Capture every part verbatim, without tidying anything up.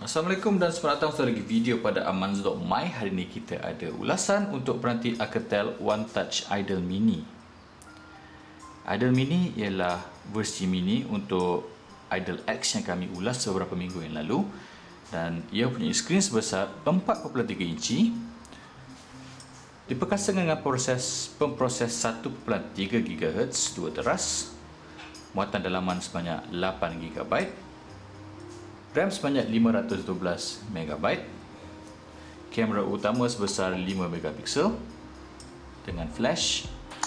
Assalamualaikum dan selamat datang pada lagi video pada Amans dot my. Hari ini kita ada ulasan untuk peranti Alcatel One Touch Idol Mini. Idol Mini ialah versi mini untuk Idol X yang kami ulas beberapa minggu yang lalu, dan ia punya skrin sebesar empat perpuluhan tiga inci, diperkasakan dengan proses pemproses satu perpuluhan tiga gigahertz dua teras, muatan dalaman sebanyak lapan gigabyte, RAM sebanyak lima ratus dua belas megabyte, kamera utama sebesar lima megapiksel dengan flash,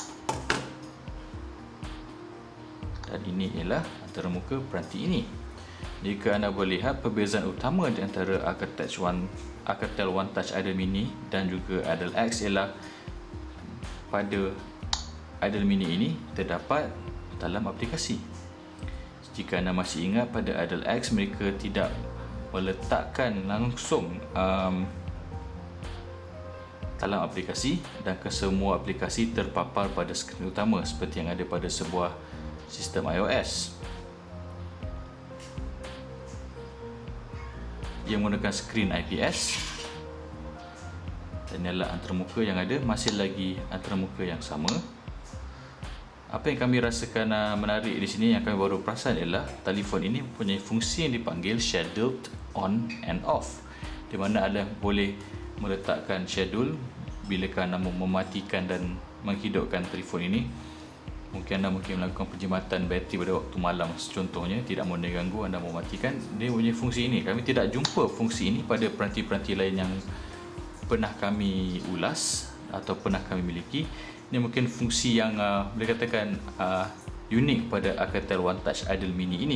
dan ini ialah antarmuka peranti ini. Jika anda boleh lihat, perbezaan utama di antara Alcatel One, Alcatel One Touch Idol Mini dan juga Idol X ialah pada Idol Mini ini terdapat dalam aplikasi. Jika anda masih ingat, pada Idol X mereka tidak meletakkan langsung um, dalam aplikasi, dan kesemua aplikasi terpapar pada skrin utama seperti yang ada pada sebuah sistem iOS. Ia menggunakan skrin I P S, dan ialah antarmuka yang ada masih lagi antarmuka yang sama. Apa yang kami rasakan uh, menarik di sini, yang kami baru perasan ialah telefon ini mempunyai fungsi yang dipanggil scheduled on and off, di mana anda boleh meletakkan schedule bila anda mematikan dan menghidupkan telefon ini. Mungkin anda mungkin melakukan penjimatan bateri pada waktu malam contohnya, tidak mahu diganggu, anda mematikan, dia punya fungsi ini. Kami tidak jumpa fungsi ini pada peranti-peranti lain yang pernah kami ulas atau pernah kami miliki. Ini mungkin fungsi yang uh, boleh katakan uh, unik pada Alcatel One Touch Idol Mini ini.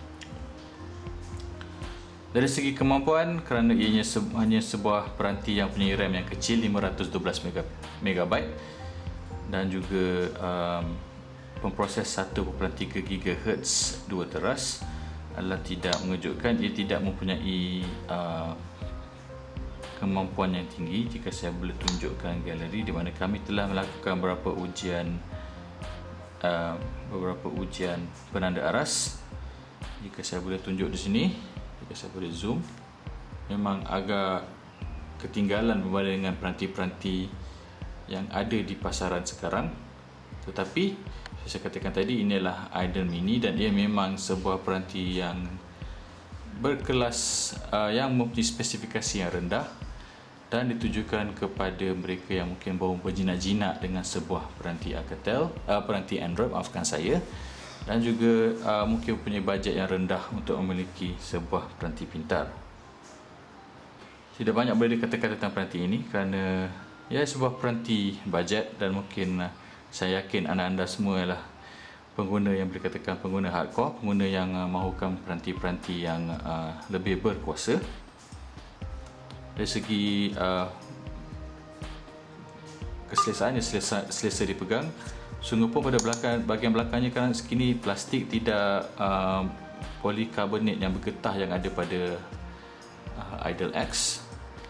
Dari segi kemampuan, kerana ianya se hanya sebuah peranti yang punya RAM yang kecil lima ratus dua belas megabyte dan juga um, pemproses satu perpuluhan tiga gigahertz dua teras, adalah tidak mengejutkan. Ia tidak mempunyai uh, kemampuan yang tinggi. Jika saya boleh tunjukkan galeri di mana kami telah melakukan beberapa ujian uh, beberapa ujian penanda aras. Jika saya boleh tunjuk di sini, jika saya boleh zoom, memang agak ketinggalan berbanding dengan peranti-peranti yang ada di pasaran sekarang. Tetapi saya katakan tadi, inilah Idol Mini, dan ia memang sebuah peranti yang berkelas, uh, yang mempunyai spesifikasi yang rendah dan ditujukan kepada mereka yang mungkin baru berjinak-jinak dengan sebuah peranti Alcatel, uh, peranti Android, maafkan saya, dan juga uh, mungkin punya bajet yang rendah untuk memiliki sebuah peranti pintar. Tidak banyak boleh dikatakan tentang peranti ini kerana ia sebuah peranti bajet, dan mungkin uh, saya yakin anda-anda semua ialah pengguna yang boleh katakan pengguna hardcore, pengguna yang uh, mahukan peranti-peranti yang uh, lebih berkuasa. Dari segi uh, keselesaannya, selesa, selesa dipegang. Sungguh pun pada belakang, bahagian belakangnya kerana sekini plastik, tidak uh, polikarbonat yang bergetah yang ada pada uh, Idol X.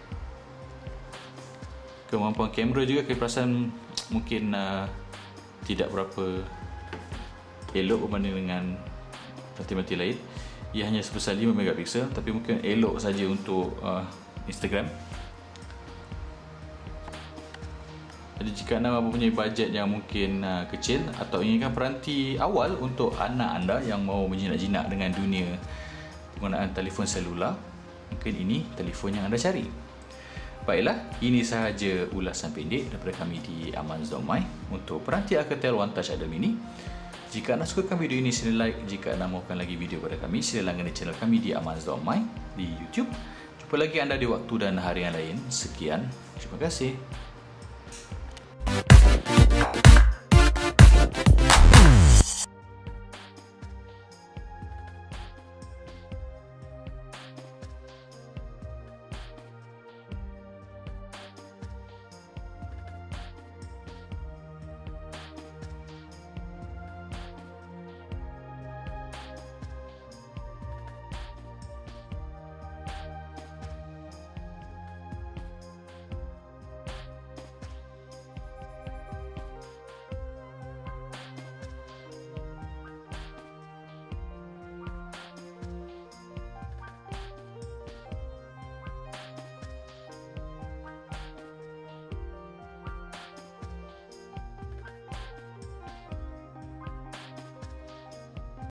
Kemampuan kamera juga saya perasan mungkin uh, tidak berapa elok berbanding dengan peranti-peranti lain. Ia hanya sebesar lima megapiksel, tapi mungkin elok saja untuk uh, Instagram. Jadi jika anda mempunyai bajet yang mungkin uh, kecil, atau inginkan peranti awal untuk anak anda yang mahu berjinak-jinak dengan dunia penggunaan telefon selular, mungkin ini telefon yang anda cari. Baiklah, ini sahaja ulasan pendek daripada kami di Amans dot my untuk peranti Alcatel One Touch Idol Mini. Jika anda sukakan video ini, sila like. Jika anda mahukan lagi video pada kami, sila langgan channel kami di Amans dot my di YouTube. Jumpa lagi anda di waktu dan hari yang lain. Sekian, terima kasih.